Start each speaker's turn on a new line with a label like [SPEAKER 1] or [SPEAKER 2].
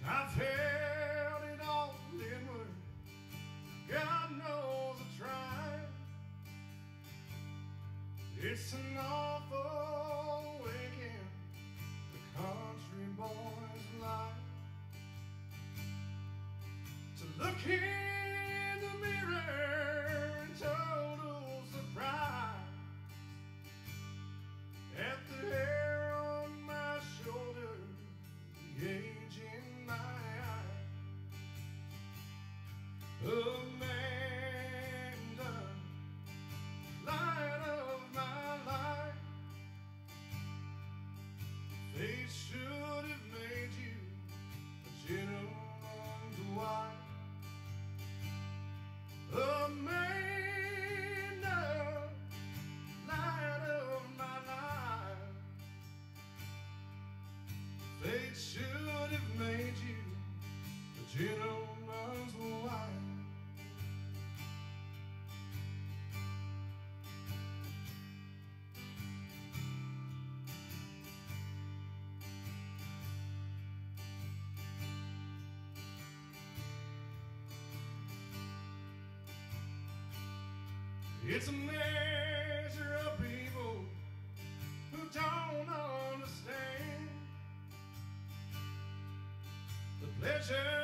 [SPEAKER 1] I've held it all inward. God knows I tried. It's an awful awakening, the country boy's life. To look in the mirror in total surprise at the hair on my shoulder, the age in my eye. Amanda, light of my life, fate should have made you a gentleman's wife. Amanda, light of my life, fate should have made you a gentleman's wife. It's a measure of people who don't understand the pleasure